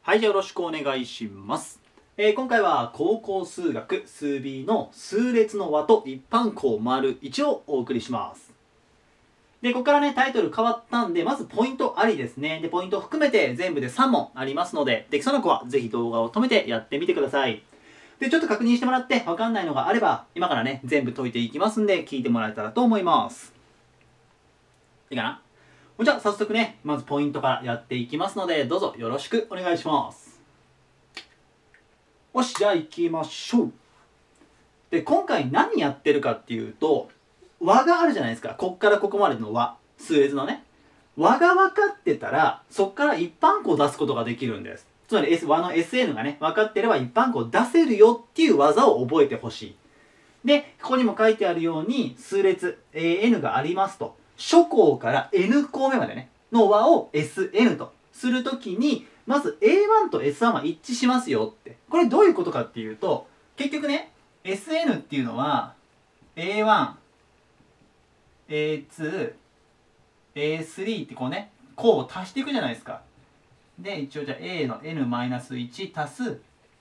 はい、じゃあよろしくお願いします。今回は高校数学数 B の数列の和と一般項丸1をお送りします。で、ここからね、タイトル変わったんで、まずポイントありですね。で、ポイントを含めて全部で3問ありますので、できそうな子はぜひ動画を止めてやってみてください。で、ちょっと確認してもらってわかんないのがあれば、今からね、全部解いていきますんで、聞いてもらえたらと思います。いいかな？じゃあ早速ね、まずポイントからやっていきますので、どうぞよろしくお願いします。よし、じゃあ行きましょう。で、今回何やってるかっていうと、和があるじゃないですか。こっからここまでの和。数列のね。和が分かってたら、そっから一般項を出すことができるんです。つまり、和の SN がね、分かってれば一般項を出せるよっていう技を覚えてほしい。で、ここにも書いてあるように、数列、N がありますと。初項から N 項目までね、の和を SN とするときに、まず A1 と S1 は一致しますよって。これどういうことかっていうと、結局ね、SN っていうのは、A1、A2、A3 ってこうね、項を足していくじゃないですか。で、一応じゃあ A の N-1 足す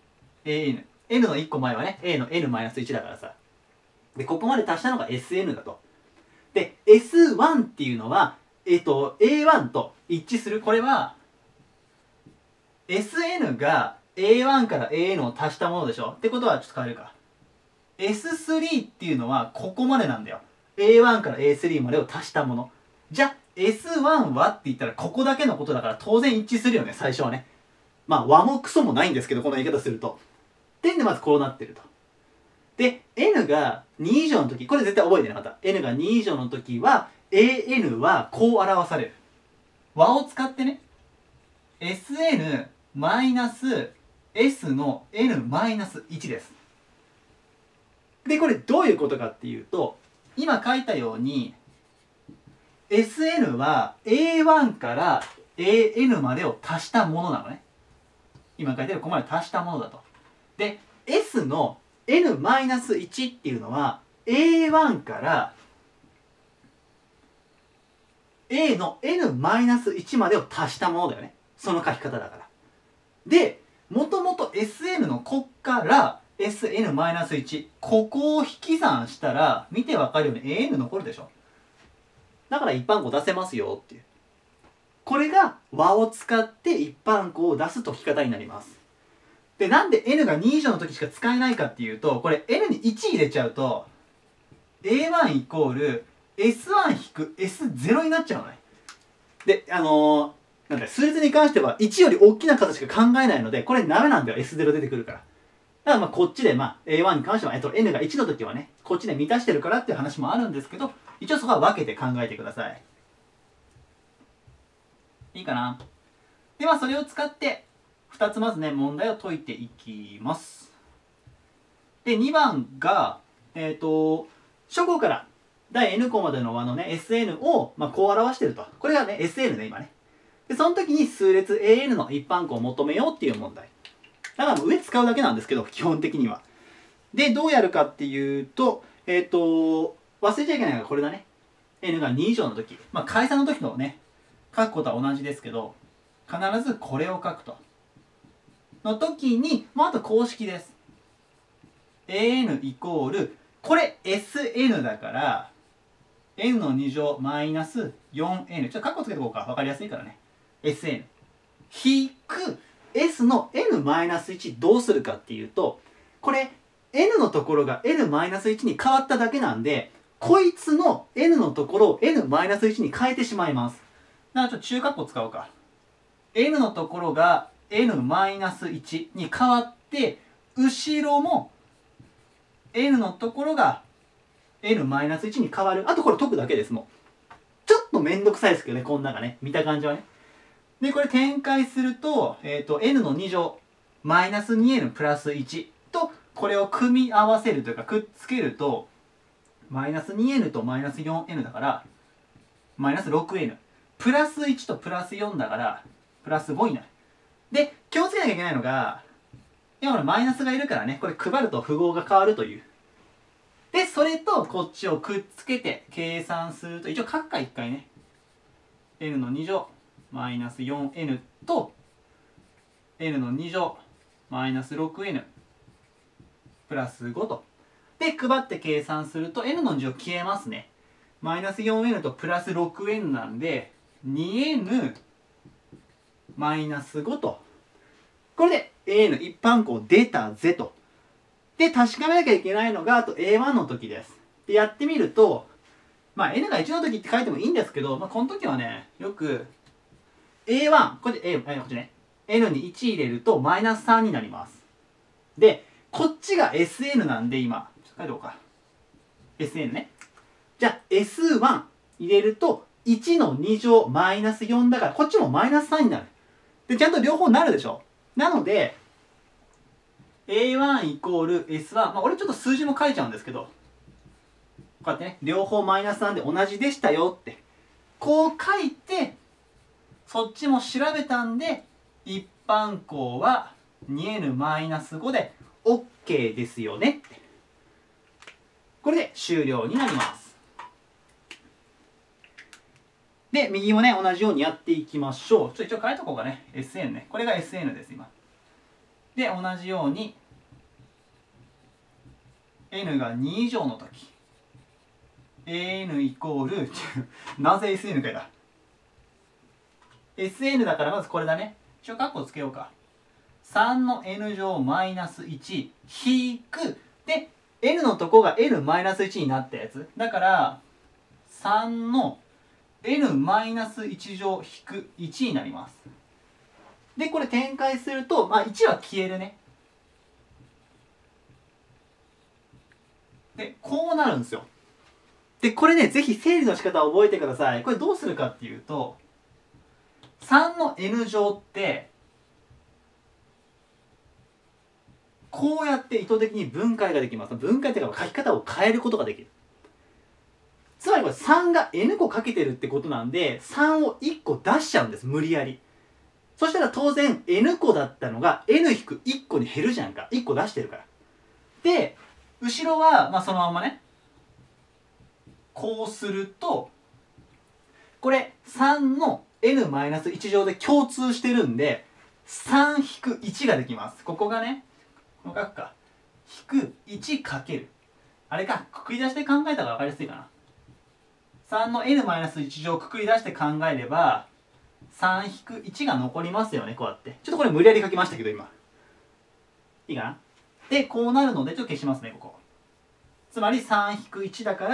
AN。N の1個前はね、A の N-1 だからさ。で、ここまで足したのが SN だと。で、S1 っていうのは、A1 と一致する。これは、SN が A1 から AN を足したものでしょってことはちょっと変えるか。S3 っていうのはここまでなんだよ。A1 から A3 までを足したもの。じゃあ S1 はって言ったらここだけのことだから当然一致するよね、最初はね。まあ和もクソもないんですけど、この言い方すると。点でまずこうなってると。で、N が2以上の時、これ絶対覚えてね、また。N が2以上の時は AN はこう表される。和を使ってね。SN マイナス S の N マイナス1です。で、これどういうことかっていうと、今書いたように、SN は A1 から AN までを足したものなのね。今書いてるここまで足したものだと。で、S の N-1 っていうのは A1 から A の N-1 までを足したものだよね。その書き方だから。で、もともと SN のこっから SN-1、ここを引き算したら、見てわかるように AN 残るでしょ。だから一般項出せますよっていう。これが和を使って一般項を出す解き方になります。で、なんで N が2以上の時しか使えないかっていうと、これ N に1入れちゃうと、A1 イコール S1-S0 になっちゃうのね。で、なんだ数列に関しては1より大きな数しか考えないので、これダメなんだよ。S0 出てくるから。だからまあこっちでA1 に関しては、N が1の時はね、こっちで満たしてるからっていう話もあるんですけど、一応そこは分けて考えてください。いいかな？ではそれを使って、2つまずね、問題を解いていきます。で、2番が、初項から第 N 項までの和のね、SN を、こう表してると。これがね、SN ね、今ね。で、その時に数列 AN の一般項を求めようっていう問題。だからもう上使うだけなんですけど、基本的には。で、どうやるかっていうと、忘れちゃいけないのがこれだね。N が2以上の時。解散の時とね、書くことは同じですけど、必ずこれを書くと。の時に、あと公式です。AN イコール、これ SN だから、N の2乗マイナス 4N。ちょっとカッコつけておこうか。わかりやすいからね。SN。引く S の N-1 どうするかっていうと、これ N のところが N-1 に変わっただけなんで、こいつの N のところを N-1 に変えてしまいます。だからちょっと中括弧使おうか。N のところが N-1 に変わって、後ろも N のところが N-1 に変わる。あとこれ解くだけです、もう。ちょっとめんどくさいですけどね、こんながね。見た感じはね。で、これ展開すると、N の2乗、マイナス 2N プラス1と、これを組み合わせるというか、くっつけると、マイナス 2N とマイナス 4N だから、マイナス 6N。プラス1とプラス4だから、プラス5になる。で、気をつけなきゃいけないのが、今これマイナスがいるからね、これ配ると符号が変わるという。で、それとこっちをくっつけて計算すると、一応書くか一回ね。N の2乗マイナス 4N と n の2乗マイナス 6n プラス5と。で、配って計算すると n の2乗消えますね。マイナス 4n とプラス 6n なんで 2n マイナス5と。これで a の一般項出たぜと。で、確かめなきゃいけないのが、あと a1 の時です。で、やってみると、まあ n が1の時って書いてもいいんですけど、まあ、この時はね、よく a1、これで こっちね、n に1入れるとマイナス3になります。で、こっちが sn なんで今、ちょっと書いておこうか。sn ね。じゃあ s1 入れると1の2乗マイナス4だから、こっちもマイナス3になる。で、ちゃんと両方なるでしょ。なので、a1 イコール s1、まあ俺ちょっと数字も書いちゃうんですけど、こうやってね、両方マイナス3で同じでしたよって、こう書いて、そっちも調べたんで、一般項は 2n マイナス5で OK ですよねって。これで終了になります。で、右もね、同じようにやっていきましょう。一応書いとこうかね。SN ね。これが SN です、今。で、同じように、n が2以上のとき、an イコール、なぜ SN かいだ。SN だからまずこれだね。一応カッコつけようか。3の n 乗マイナス1引く。で、n のとこが n マイナス1になったやつ。だから、3の n マイナス1乗引く1になります。で、これ展開すると、まあ1は消えるね。で、こうなるんですよ。で、これね、ぜひ整理の仕方を覚えてください。これどうするかっていうと、3の n 乗って、こうやって意図的に分解ができます。分解というか書き方を変えることができる。つまりこれ3が n 個かけてるってことなんで、3を1個出しちゃうんです。無理やり。そしたら当然 n 個だったのが n-1 個に減るじゃんか。1個出してるから。で、後ろは、まあ、そのままね、こうすると、これ3の n-1 乗で共通してるんで、3-1ができます。ここがね、この書くか。引く1かける。あれか、くくり出して考えた方が分かりやすいかな。3の n-1 乗くくり出して考えれば、3-1が残りますよね、こうやって。ちょっとこれ無理やり書きましたけど、今。いいかな。で、こうなるので、ちょっと消しますね、ここ。つまり3-1だから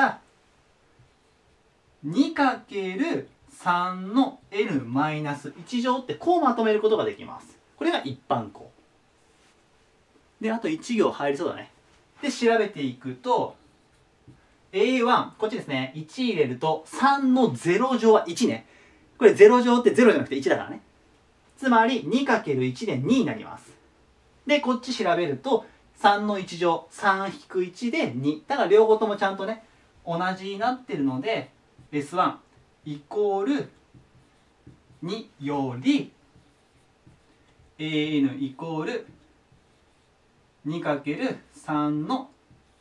、2×3 の n-1 乗ってこうまとめることができます。これが一般項。で、あと1行入りそうだね。で、調べていくと、A1、こっちですね。1入れると、3の0乗は1ね。これ0乗って0じゃなくて1だからね。つまり 2×1 で2になります。で、こっち調べると、3の1乗、3-1で2。だから両方ともちゃんとね、同じになってるので、S1 イコール2より AN イコール 2×3 の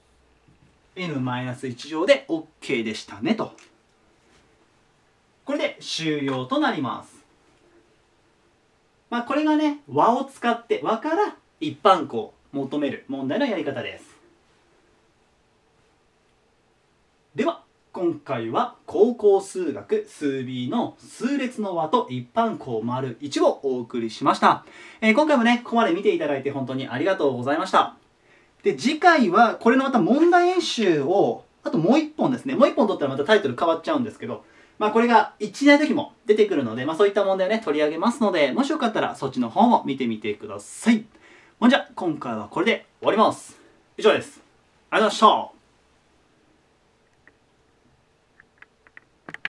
n-1 乗で OK でしたねと。これで終了となります。まあこれがね、和を使って和から一般項を求める問題のやり方です。では今回は高校数学数 B の数列の和と一般項 ① をお送りしました。今回もね、ここまで見ていただいて本当にありがとうございました。で、次回はこれのまた問題演習を、あともう一本ですね。もう一本取ったらまたタイトル変わっちゃうんですけど、まあこれが一致ない時も出てくるので、まあそういった問題をね、取り上げますので、もしよかったらそっちの方も見てみてください。ほんじゃ、今回はこれで終わります。以上です。ありがとうございました。